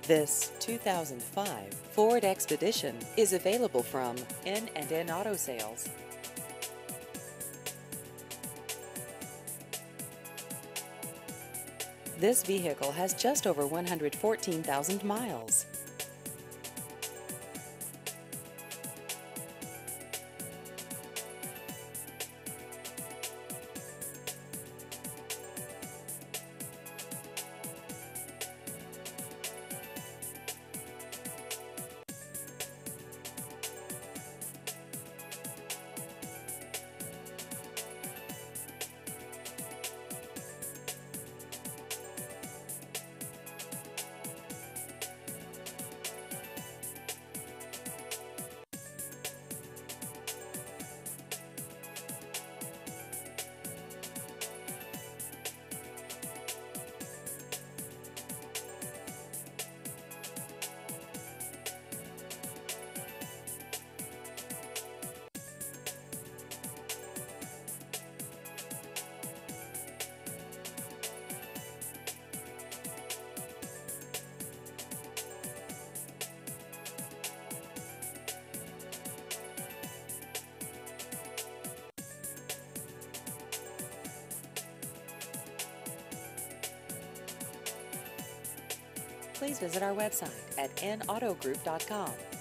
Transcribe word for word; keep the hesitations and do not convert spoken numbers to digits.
This two thousand five Ford Expedition is available from N and N Auto Sales. This vehicle has just over one hundred fourteen thousand miles. Please visit our website at n auto group dot com.